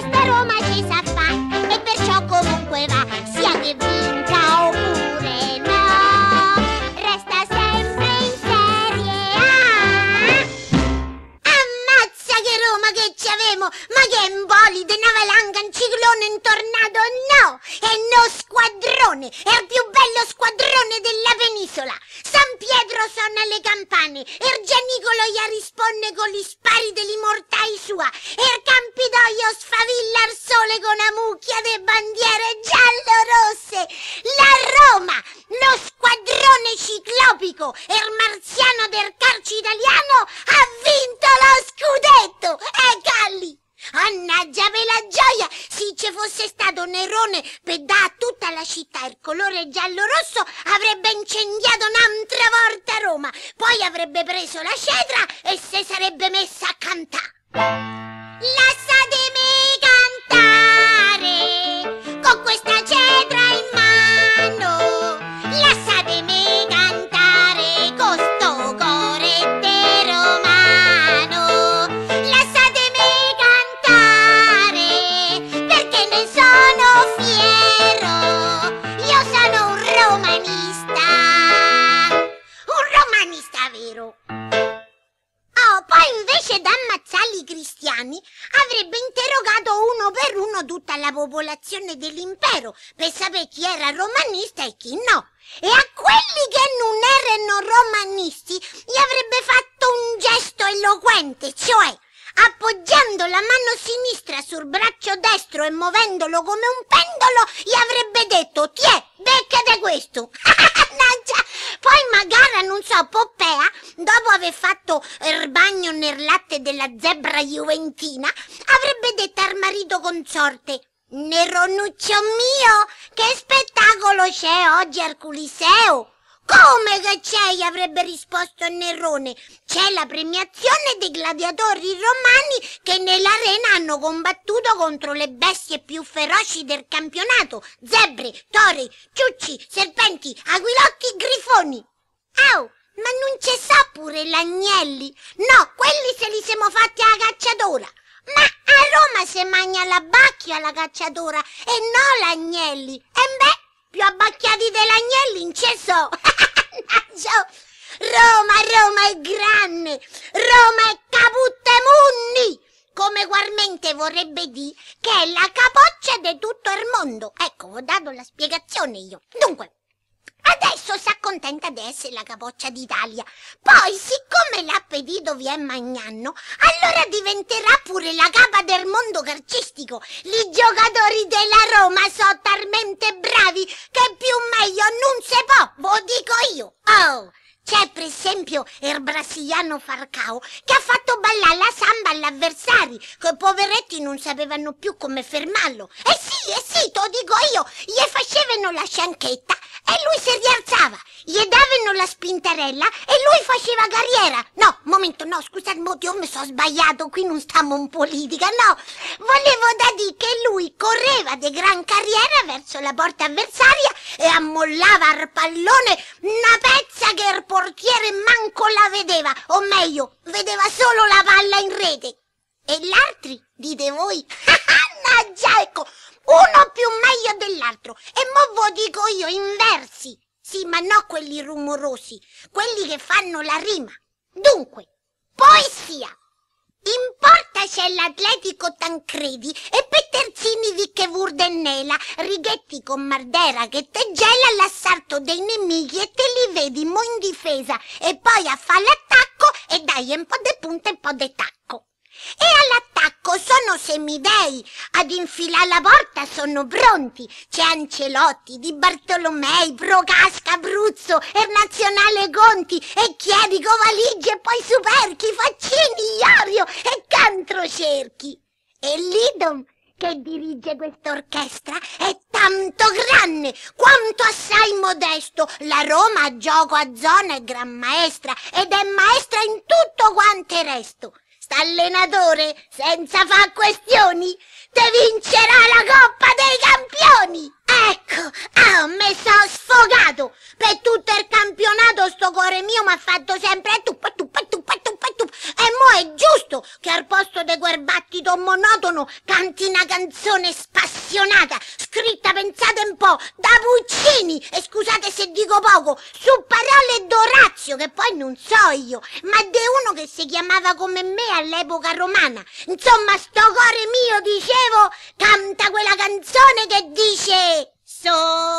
questa Roma ci sa fa, e perciò comunque va, sia che vinca oppure no, resta sempre in Serie A. Ammazza che Roma che ci avemo, ma che embolide, una valanga, un ciclone, un tornado, no, è uno squadrone, è il più bello squadrone della penisola. San Pietro suona le campane, Ergianicolo gli risponde con gli spari degli mortai sua, e il Campidoglio sfavilla al sole con una mucchia di bandiere giallo-rosse. La Roma, lo squadrone ciclopico e il marziano del calcio italiano, ha vinto lo scudetto, calli! Mannaggia per la gioia, se ci fosse stato Nerone per dare a tutta la città il colore giallo-rosso, avrebbe incendiato un'altra volta Roma, poi avrebbe preso la cetra e si sarebbe messa a cantare. Lasciatemi cantare con questa cetra in mano, lasciatemi cantare con sto cuore de romano, lasciatemi cantare perché ne sono fiero, io sono un romanista vero. Oh, poi invece d'ammazzare i cristiani avrebbe interrogato uno per uno tutta la popolazione dell'impero per sapere chi era romanista e chi no. E a quelli che non erano romanisti gli avrebbe fatto un gesto eloquente, cioè appoggiando la mano sinistra sul braccio destro e muovendolo come un pendolo, gli avrebbe detto: "Tiè, beccate questo!" Poi magari, non so, Poppea, dopo aver fatto il bagno nel latte della zebra juventina, avrebbe detto al marito consorte: "Neronuccio mio, che spettacolo c'è oggi al Coliseo?" "Come che c'è?" gli avrebbe risposto Nerone. "C'è la premiazione dei gladiatori romani che nell'arena hanno combattuto contro le bestie più feroci del campionato: zebre, tori, ciucci, serpenti, aquilotti, grifoni." "Oh, ma non ci sa pure l'agnelli?" "No, quelli se li siamo fatti alla cacciatora." "Ma a Roma si mangia la bacchia alla cacciatora e no l'agnelli." "E beh, più abbacchiati dell'agnelli in ce so." Roma è grande, Roma è caputtemundi, come ugualmente vorrebbe dire che è la capoccia di tutto il mondo. Ecco, ho dato la spiegazione io. Dunque, adesso si accontenta di essere la capoccia d'Italia. Poi, siccome l'appetito vi è magnanno, allora diventerà pure la capa del mondo calcistico. I giocatori della Roma sono talmente bravi che più meglio non se può, ve lo dico io. Oh! C'è per esempio il brasiliano Falcao che ha fatto ballare la samba agli avversari, che poveretti non sapevano più come fermarlo. Eh sì, te lo dico io, gli facevano la scianchetta e lui si rialzava, gli davano la spintarella e lui faceva carriera. No, momento, no, scusate, io mi sono sbagliato, qui non stiamo in politica, no. Volevo da dire che lui correva di gran carriera verso la porta avversaria e ammollava al pallone una pezza che il portiere manco la vedeva, o meglio, vedeva solo la palla in rete. E gli altri, dite voi? Mannaggia, ecco, uno più meglio dell'altro. E mo ve lo dico io, in versi. Sì, ma no quelli rumorosi, quelli che fanno la rima. Dunque, poesia. In porta c'è l'Atletico Tancredi e Peterzini Vicchevurdennela, Righetti con Mardera che te gela l'assalto dei nemici e te li vedi mo in difesa e poi a fare l'attacco e dai un po' di punta e un po' di tacco. E all'attacco sono semidei, ad infilare la porta sono pronti. C'è Ancelotti, Di Bartolomei, Procasca, Abruzzo, il Nazionale Conti, e Chierico, Valigie, poi Superchi, Faccini, Iorio e Cantrocerchi. E l'Idom che dirige quest'orchestra è tanto grande quanto assai modesto. La Roma a gioco a zona è gran maestra ed è maestra in tutto quanto il resto. Allenatore, senza far questioni, te vincerà la Coppa dei Campioni! Ecco, mi sono sfogato! Per tutto il campionato sto cuore mio mi ha fatto sempre tu. E mo' è giusto che al posto di quel battito monotono canti una canzone spassionata, scritta, pensate un po', da Puccini, e scusate se dico poco, su parole d'Orazio, che poi non so io, ma di uno che si chiamava come me all'epoca romana. Insomma, sto cuore mio, dicevo, canta quella canzone che dice: